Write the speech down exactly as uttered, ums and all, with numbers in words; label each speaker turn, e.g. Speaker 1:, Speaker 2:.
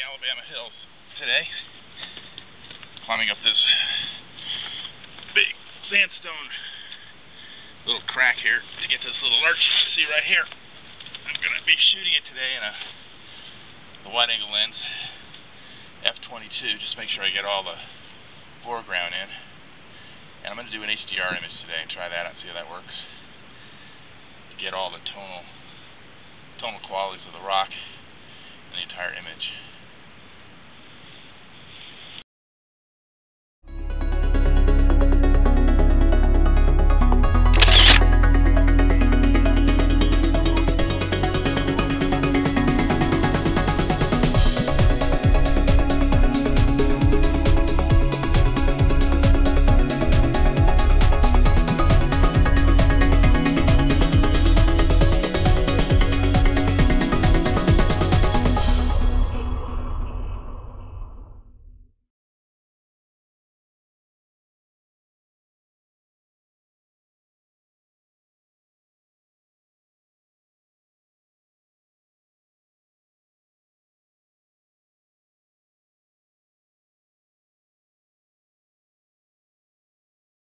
Speaker 1: Alabama hills today, climbing up this big sandstone little crack here to get to this little arch you can see right here. I'm going to be shooting it today in a the wide angle lens F twenty-two, just make sure I get all the foreground in. And I'm going to do an H D R image today and try that out and see how that works. Get all the tonal tonal qualities of the rock.